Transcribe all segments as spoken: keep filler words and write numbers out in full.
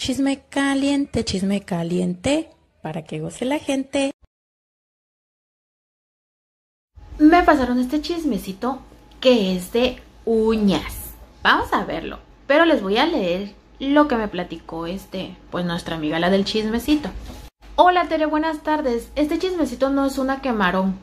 Chisme caliente, chisme caliente, para que goce la gente. Me pasaron este chismecito que es de uñas. Vamos a verlo, pero les voy a leer lo que me platicó este, pues nuestra amiga, la del chismecito. Hola Tere, buenas tardes. Este chismecito no es una quemarón.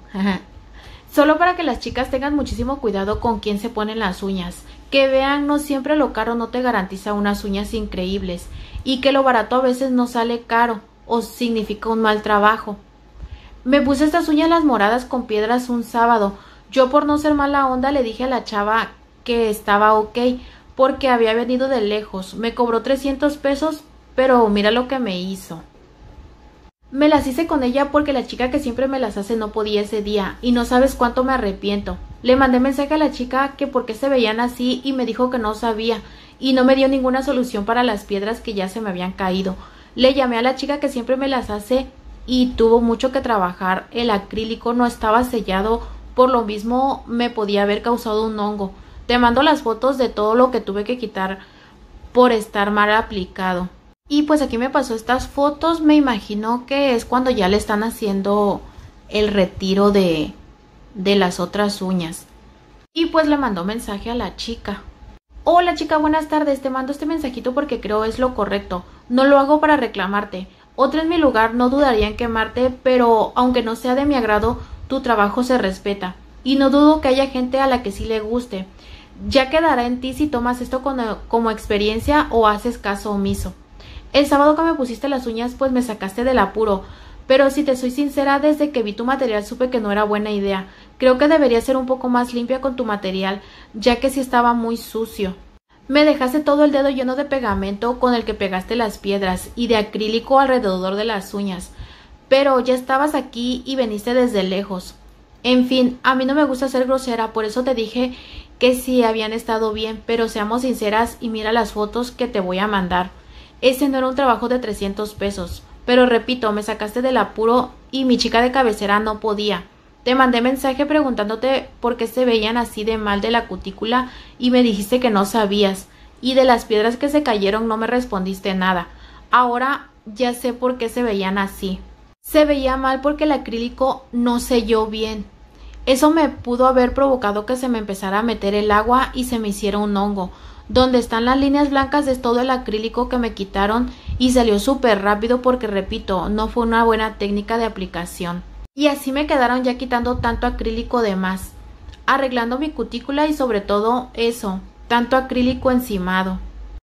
Solo para que las chicas tengan muchísimo cuidado con quién se ponen las uñas. Que vean, no siempre lo caro no te garantiza unas uñas increíbles. Y que lo barato a veces no sale caro o significa un mal trabajo. Me puse estas uñas las moradas con piedras un sábado. Yo por no ser mala onda le dije a la chava que estaba ok porque había venido de lejos. Me cobró trescientos pesos, pero mira lo que me hizo. Me las hice con ella porque la chica que siempre me las hace no podía ese día y no sabes cuánto me arrepiento. Le mandé mensaje a la chica que por qué se veían así y me dijo que no sabía y no me dio ninguna solución para las piedras que ya se me habían caído. Le llamé a la chica que siempre me las hace y tuvo mucho que trabajar. El acrílico no estaba sellado, por lo mismo me podía haber causado un hongo. Te mando las fotos de todo lo que tuve que quitar por estar mal aplicado. Y pues aquí me pasó estas fotos, me imagino que es cuando ya le están haciendo el retiro de, de las otras uñas. Y pues le mandó mensaje a la chica. Hola chica, buenas tardes, te mando este mensajito porque creo es lo correcto. No lo hago para reclamarte. Otra en mi lugar no dudaría en quemarte, pero aunque no sea de mi agrado, tu trabajo se respeta. Y no dudo que haya gente a la que sí le guste. Ya quedará en ti si tomas esto como, como experiencia o haces caso omiso. El sábado que me pusiste las uñas pues me sacaste del apuro, pero si te soy sincera, desde que vi tu material supe que no era buena idea. Creo que deberías ser un poco más limpia con tu material, ya que sí estaba muy sucio. Me dejaste todo el dedo lleno de pegamento con el que pegaste las piedras y de acrílico alrededor de las uñas, pero ya estabas aquí y veniste desde lejos. En fin, a mí no me gusta ser grosera, por eso te dije que sí habían estado bien, pero seamos sinceras y mira las fotos que te voy a mandar. Ese no era un trabajo de trescientos pesos, pero repito, me sacaste del apuro y mi chica de cabecera no podía. Te mandé mensaje preguntándote por qué se veían así de mal de la cutícula y me dijiste que no sabías. Y de las piedras que se cayeron no me respondiste nada. Ahora ya sé por qué se veían así. Se veía mal porque el acrílico no selló bien. Eso me pudo haber provocado que se me empezara a meter el agua y se me hiciera un hongo. Donde están las líneas blancas es todo el acrílico que me quitaron y salió súper rápido porque, repito, no fue una buena técnica de aplicación. Y así me quedaron ya quitando tanto acrílico de más, arreglando mi cutícula y sobre todo eso, tanto acrílico encimado.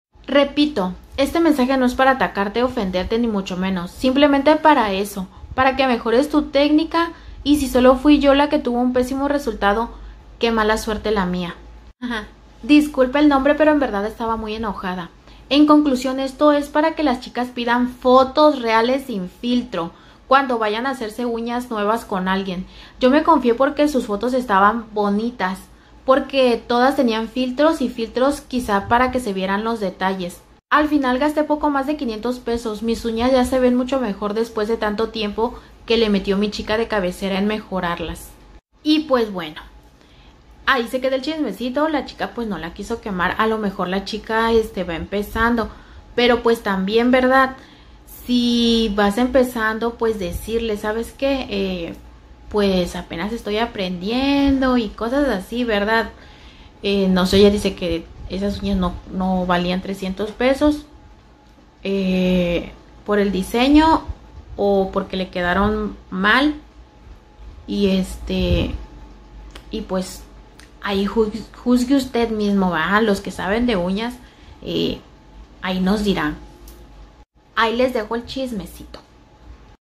Repito, este mensaje no es para atacarte o ofenderte ni mucho menos, simplemente para eso, para que mejores tu técnica y si solo fui yo la que tuvo un pésimo resultado, qué mala suerte la mía. Ajá. Disculpa el nombre, pero en verdad estaba muy enojada. En conclusión, esto es para que las chicas pidan fotos reales sin filtro cuando vayan a hacerse uñas nuevas con alguien. Yo me confié porque sus fotos estaban bonitas, porque todas tenían filtros y filtros quizá para que se vieran los detalles. Al final gasté poco más de quinientos pesos. Mis uñas ya se ven mucho mejor después de tanto tiempo que le metió mi chica de cabecera en mejorarlas. Y pues bueno, ahí se quedó el chismecito. La chica pues no la quiso quemar. A lo mejor la chica este va empezando, pero pues también, ¿verdad? Si vas empezando, pues decirle, ¿sabes qué? Eh, pues apenas estoy aprendiendo y cosas así, ¿verdad? Eh, no sé, ella dice que esas uñas no, no valían trescientos pesos eh, por el diseño o porque le quedaron mal. Y este, y pues ahí juzgue usted mismo, ¿va? Los que saben de uñas, eh, ahí nos dirán. Ahí les dejo el chismecito.